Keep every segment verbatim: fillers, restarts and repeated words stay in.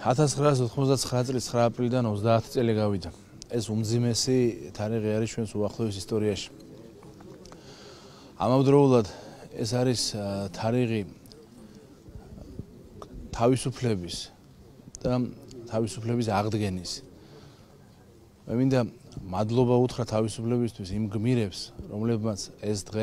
ათას ცხრაასი ოთხმოცდათცხრა წლის ცხრა აპრილიდან ოცდაათი წელი გავიდა. ეს უმძიმესი თარიღი არის ჩვენს უახლოეს ისტორიაში. ამავდროულად ეს არის თარიღი თავისუფლების და თავისუფლების აღდგენის. მე მინდა მადლობა უთხრა თავისუფლებისთვის იმ გმირებს, რომლებმაც ეს დღე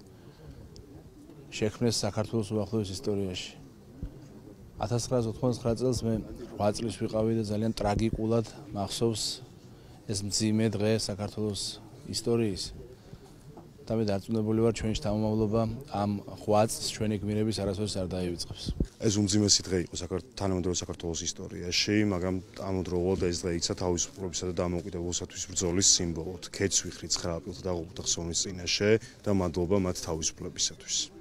შექმნეს საქართველოს უახლოეს ისტორიაში. ათას ცხრაასი ოთხმოცდათცხრა წელს მე რვა წლის ვიყავი და ძალიან ტრაგიკულად მახსოვს ეს მძიმე დღე საქართველოს ისტორიის. და მე დარწმუნებული ვარ ჩვენი შთამომავლობა ამ რვა წლს ჩვენი გმირების არასოდეს არ დაივიწყებს. ეს უმძიმესი დღე იყო თანამედროვე საქართველოს ისტორიაში, მაგრამ ამავდროულად ეს დღე იქცა თავისუფლებისა და დამოუკიდებლობისათვის ბრძოლის სიმბოლოდ. ქეთს ვიხრი ცხრა აპრილს დაღუპულთა ხსოვნის წინაშე და მადლობა მათ თავისუფლებისათვის.